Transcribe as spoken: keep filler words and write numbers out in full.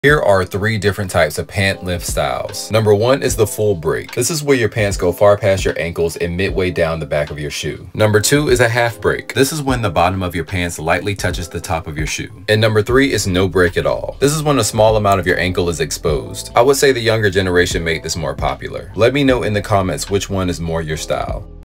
Here are three different types of pant lift styles. Number one is the full break. This is where your pants go far past your ankles and midway down the back of your shoe. Number two is a half break. This is when the bottom of your pants lightly touches the top of your shoe. And number three is no break at all. This is when a small amount of your ankle is exposed. I would say the younger generation made this more popular. Let me know in the comments which one is more your style.